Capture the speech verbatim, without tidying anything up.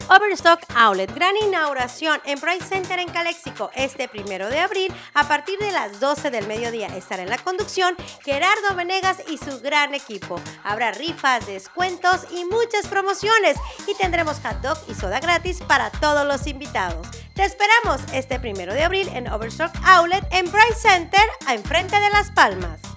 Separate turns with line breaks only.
Overstock Outlet, gran inauguración en Price Center en Calexico este primero de abril a partir de las doce del mediodía. Estará en la conducción Gerardo Venegas y su gran equipo. Habrá rifas, descuentos y muchas promociones y tendremos hot dog y soda gratis para todos los invitados. Te esperamos este primero de abril en Overstock Outlet en Price Center, enfrente de Las Palmas.